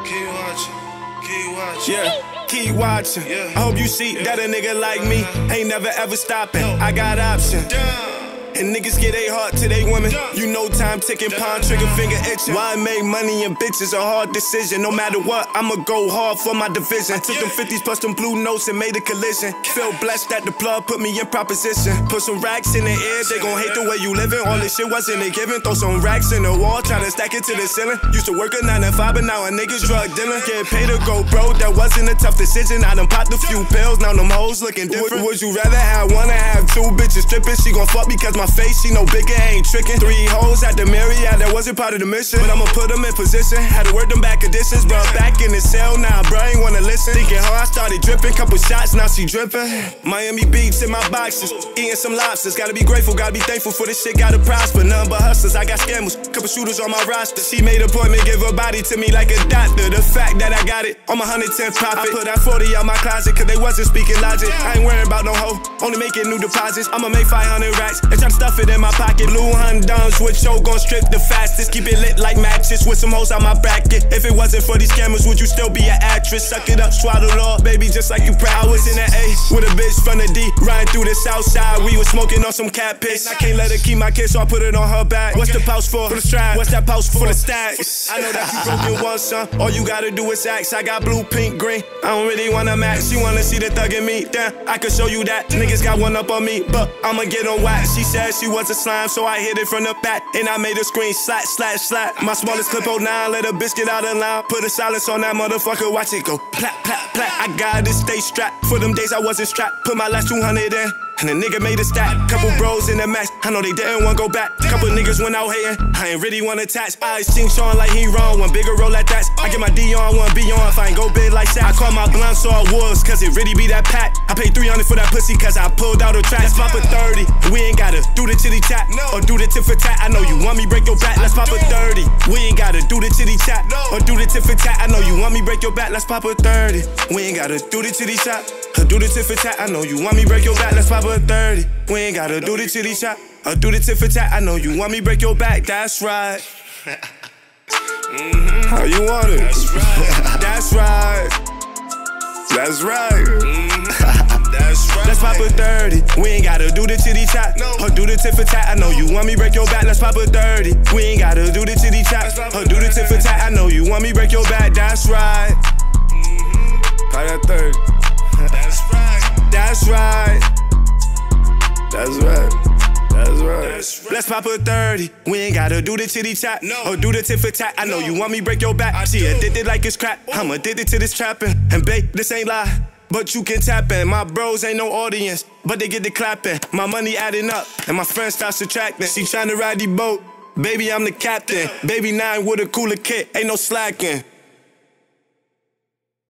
Keep watching, keep watching. Yeah, keep watching. Yeah. I hope you see that a nigga like me ain't never ever stopping. I got options. And niggas get they heart to they women. You know time ticking, palm trigger finger itching. Why I make money and bitches a hard decision. No matter what, I'ma go hard for my division. Took them 50s plus them blue notes and made a collision. Feel blessed that the plug put me in proposition. Put some racks in the air, they gon' hate the way you living. All this shit wasn't a given. Throw some racks in the wall, tryna stack it to the ceiling. Used to work a 9 to 5, but now a nigga's drug dealer. Get paid to go broke, that wasn't a tough decision. I done popped a few pills, now them hoes looking different. Would you rather have one or have two bitches stripping? She gon' fuck because my face, she no bigger, ain't tricking. 3 hoes at the Marriott, that wasn't part of the mission. But I'ma put them in position, had to work them back conditions. Bro, back in the cell, now bro ain't wanna listen. Thinking how I started dripping, couple shots, now she dripping. Miami Beach in my boxes, eating some lobsters. Gotta be grateful, gotta be thankful for this shit, gotta prosper. None but hustlers, I got scammers, couple shooters on my roster. She made an appointment, give her body to me like a doctor. The fact that I got it on my 110th profit. I put that 40 out my closet, cause they wasn't speaking logic. I ain't worrying about no hoe, only making new deposits. I'ma make 500 racks and try to stuff it in my pocket. Blue Honduns with show gon' strip the fastest. Keep it lit like matches with some hoes out my bracket. If it wasn't for these cameras, would you still be an actress? Suck it up, swallow it all, baby, just like you proud. I was in the A with a bitch from the D, riding through the south side. We was smoking on some cat piss. I can't let her keep my kiss, so I put it on her back. What's the pouch for? For the strap. What's that pouch for? The stacks. I know that you broke in one, son. All you gotta do is ask. I got blue, pink, green. I don't really wanna match. She wanna see the thug in me. Damn, I could show you that. Niggas got one up on me, but I'ma get on wax. She said she was a slime, so I hit it from the back, and I made a screen slap, slap, slap. My smallest clip 09, let a bitch get out of line. Put a silence on that motherfucker, watch it go plap, plap, plap. I gotta stay strapped. For them days I wasn't strapped, put my last 200 in. And the nigga made a stack, couple bros in the match. I know they didn't want go back. Couple niggas went out hating, I ain't really want to attach. Eyes ching Sean like he wrong, one bigger roll like that. I get my D on, one B on if I ain't go big like that. I call my blunt saw wolves, cause it really be that pack. I paid 300 for that pussy cause I pulled out a track. Let's pop a 30, we ain't gotta do the chitty chat or do the tit for tat. I know you want me break your back, let's pop a 30. We ain't gotta do the chitty chat or do the tit for tat. I know you want me break your back, let's pop a 30. We ain't gotta do the chitty chat or do the tit for tat. I know you want me break your back, let's pop a 30. We ain't gotta do the chitty chat or do the tit for tat. I know you want me break your back, that's right. How you want it? That's right. That's right. That's right. That's right. Let's pop a 30. We ain't gotta do the chitty chat or do the tit for tat. I know you want me break your back. Let's pop a 30. We ain't gotta do the chitty chat or do the tit for tat. I know you want me break your back. That's right. Pop that 30. That's right. That's right. That's right. That's right. That's right. Let's pop a 30. We ain't gotta do the chitty chat or do the tit for tat. I know you want me break your back. She addicted like it's crap. I'm addicted to this trapping. And babe, this ain't lie, but you can tap in. My bros ain't no audience, but they get the clapping. My money adding up, and my friends start subtracting. She tryna ride the boat, baby, I'm the captain. Baby 9 with a cooler kit, ain't no slacking.